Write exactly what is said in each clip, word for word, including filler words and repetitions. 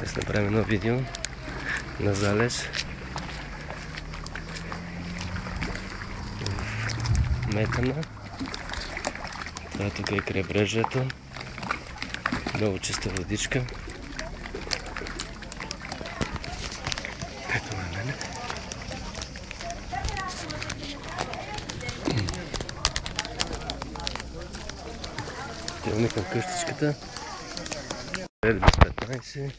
Да си направим едно видео на залез. Метана. Това тук е крайбрежието. Много чиста водичка. Ето на мене. Отиваме към къщичката. без петнайсет.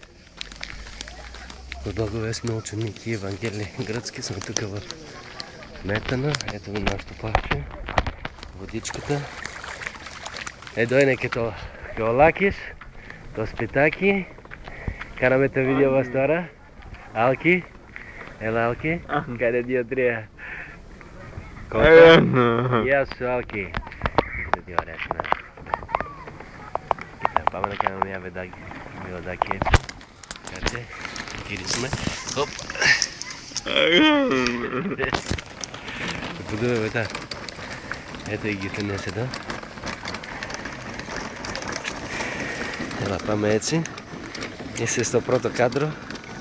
От Благовест сме ученики Евангелие гръцки. Сме тук в Метана. Ето ви нашето парче. Водичката. Е, дойне като лакиш. То спитаки. Караме те видео във стара. Алки. Ела Алки. Къде диотрия? Колко? Ясо Алки. Изгледи орешна. Πάμε να κάνουμε μια βιντεάκι έτσι. Κάτσε, γυρίσουμε. Οπ. Θα δούμε μετά. Έτω οι γυφτενές εδώ. Έλα, πάμε έτσι. Είσαι στο πρώτο κάδρο.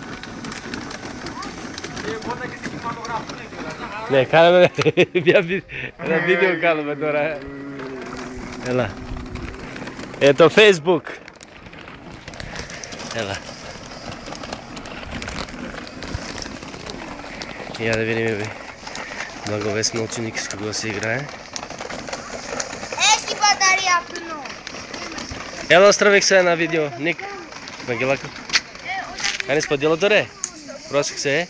Ναι, κάναμε ένα βίντεο κάνουμε τώρα. Έλα. Ε, το Facebook. Έλα. Я да видим Благовест ученик с кого се играе. Έχει μπαταρία πλνό. Έλα, оставих се на видео. Ник. Вангелако. Кани сподело торе? Просих се.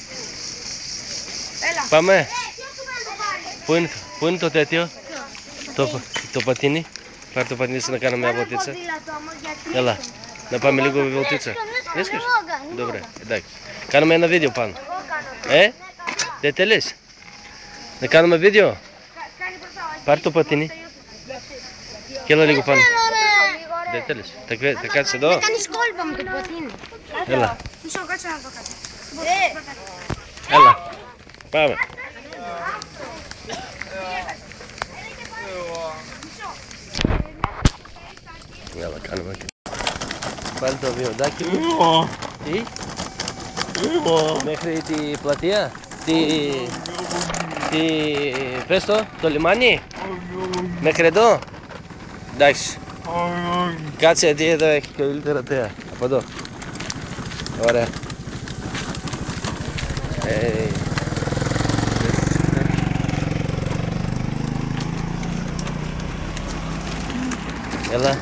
Έλα. Πάμε. Πού είναι, πού είναι το τέτοιο? Το, το πατίνι. Πάρε το πατίνι να κάνω μια βολτίτσα. Έλα. Να πάμε λίγο με βολτίτσα. Искаш? Добре, εντάξει. Κάνουμε ένα βίντεο πάνω. Ε, δεν θέλεις? Να κάνουμε βίντεο? Πάρε το πατίνι. Και έλα λίγο πάνω. Δεν θέλεις? Θα κάτσεις εδώ? Δεν κάνεις κόλπα με το πατίνι. Έλα. Μισό, κάτσε να το κάνω. Έλα. Πάμε. Έλα, κάνουμε και... Πάλι το βιοντάκι μου. Τι? Μέχρι την πλατεία? Τι... Τι... Πες το, το λιμάνι? Μέχρι εδώ? Εντάξει. Κάτσε γιατί εδώ έχει καλύτερα θέα. Από εδώ. Ωραία. Ε... Έλα.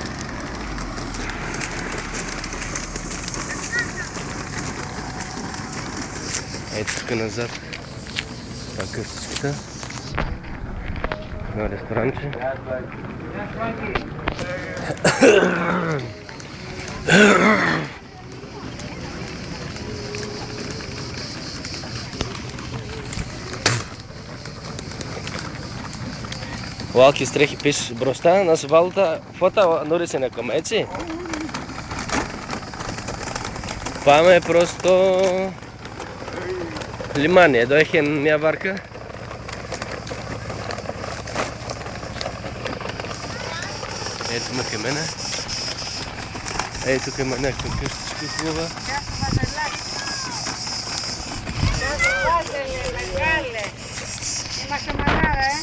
Ето тук назад. Това е къщичката. Едно ресторанче. Лалки стрехи пиш броста на свалта фото нарисена към έτσι. Πάμε προς το λιμάνι. Εδώ έχει μια βάρκα. Έτσι μέχρι εμένα. Έτσι και εμένα έχω και φούβα. Γεια σου Βαζελάκη. Γεια σου Βάζελε, μεγάλε. Είμαστε μανάρα, ε.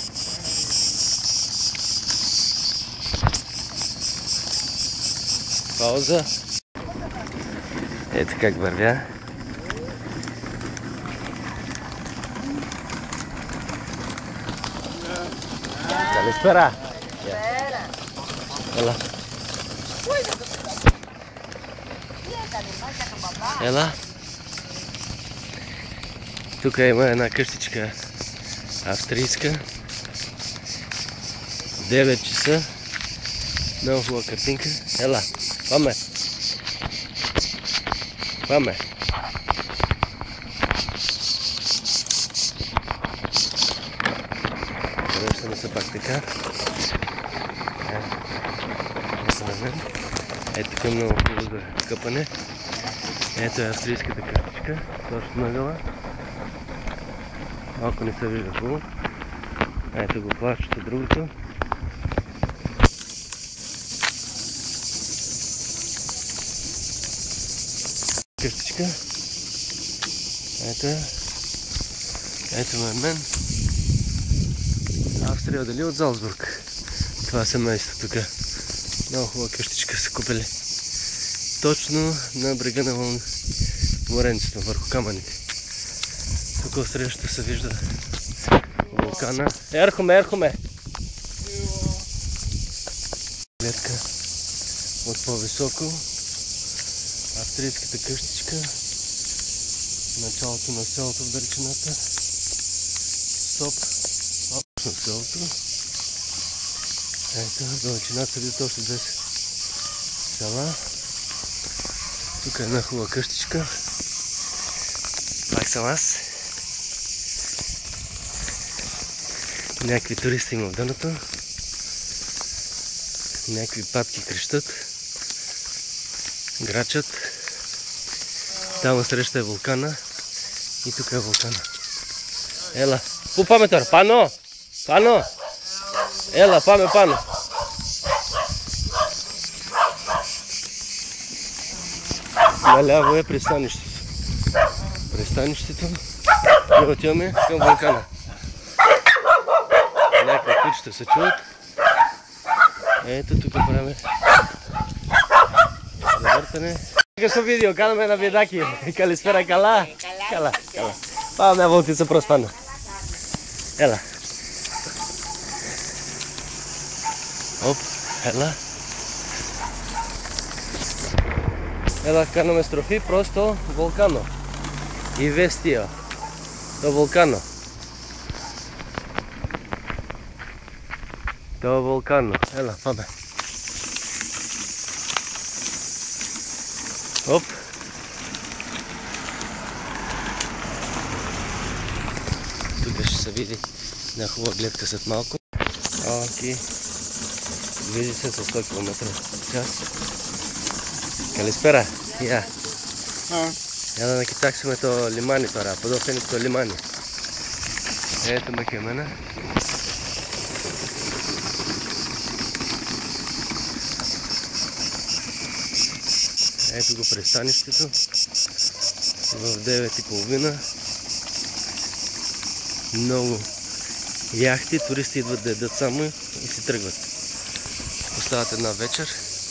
Пауза. Это как вървя. Καλησπέρα. Έλα. Έλα. Тук има една къщичка австрийска. девет часа. Много хубава картинка. Ела. Πάμε. Πάμε. Връщаме се пак така. Ето тук е много хубаво за къпане. Ето е австрийската къщичка. Точно нагъла. Малко не се вижда хубаво. Ето го плащето другото. къщичка. Ето е. Ето ме мен. Австрия дали от Залцбург. Това семейство тук. Много хубава къщичка са купили. Точно на брега на моренцето, върху камъните. Тук отсреща се вижда вулкана. Ерхоме, ерхоме! Гледка от по-високо. Австрийската къщичка. Началото на селото в далечината. Стоп. Общо селото. Ето, в далечината виждат още две села. Тук е една хубава къщичка. Пак съм аз. Някакви туристи има в дъното. Някакви патки крещат. Грачат. Там среща е вулкана. И тук е вулкана. Ела. Пу паме тора. Пано! Пано! Ела, паме, пано! Наляво е пристанището. Пристанището. И отиваме към вулкана. Някакви кучета се чуват. Ето тук правим завъртане. Какво видео? Канаме на бедаки. Калиспера, кала. Кала, кала. Па, μια βόλτιτσα προς πάνω. Έλα. Οπ, έλα. Έλα, κάνουμε στροφή προς το βολκάνο. Ηβαίστειο. Το βολκάνο. Το βολκάνο. Έλα, πάμε. Οπ. Тук ще се види една хубава гледка след малко. Окей. Движи се с сто километра в час. Калиспера. Я. Я да κοιτάξουμε το λιμάνι τώρα. Από εδώ φαίνεται το λιμάνι. Ето ме към мене. Ето го пристанището. В девет и половина. Много яхти, туристи идват да ядат само и си тръгват. Остават една вечер.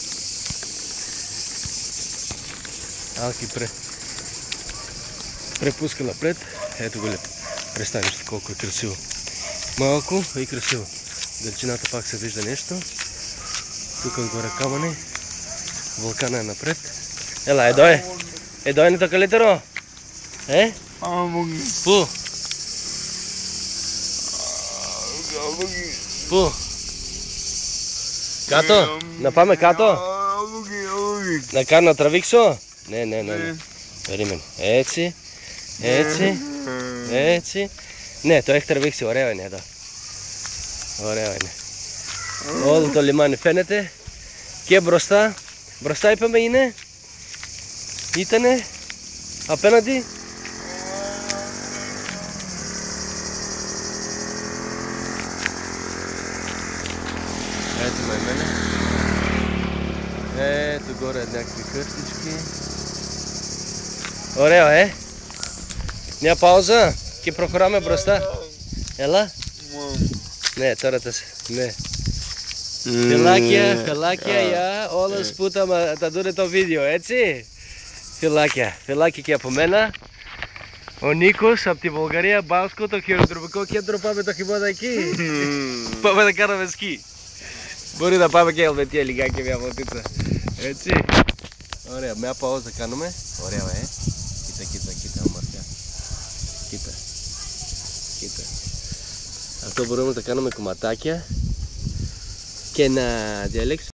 Алки пре... препуска напред. Ето го лепо. Пристанището колко е красиво. Малко и красиво. Далечината пак се вижда нещо. Тук отгоре камъни. Вулкана е напред. Ела, едо е. Едо е не така литеро. Е? Пу. Пу. Като? Напаме като? Να κάνω να τραβήξω? Ναι, ναι, ναι, ναι. Περίμενε. Έτσι, έτσι, έτσι. Ναι, το έχει τραβήξει. Ωραίο είναι εδώ. Ωραίο είναι. Όλο το λιμάνι φαίνεται. Και μπροστά. Μπροστά είπαμε είναι. Ήτανε. Απέναντι. Ето ме мене. Ето горе някакви къщички. Ωραίο, е? Μια пауза και προχωράμε μπροστά. Έλα. Ναι, τώρα τα... Ναι. Φιλάκια, φιλάκια για όλους που τα δούνε το βίντεο, έτσι. Φιλάκια, φιλάκια και από μένα. Ο Νίκος από τη Βουλγαρία, Μπάσκο, το χειροτροπικό κέντρο, πάμε το χειμώνα εκεί. Πάμε να κάνουμε σκι. Μπορεί να πάμε και Ελβετία λιγάκι μια βολτίτσα. Έτσι. Ωραία, μια παόζα κάνουμε. Ωραία, ε. Κοίτα, κοίτα, κοίτα, ομορφιά. Κοίτα. Κοίτα. Αυτό μπορούμε να το κάνουμε κομματάκια και να διαλέξουμε.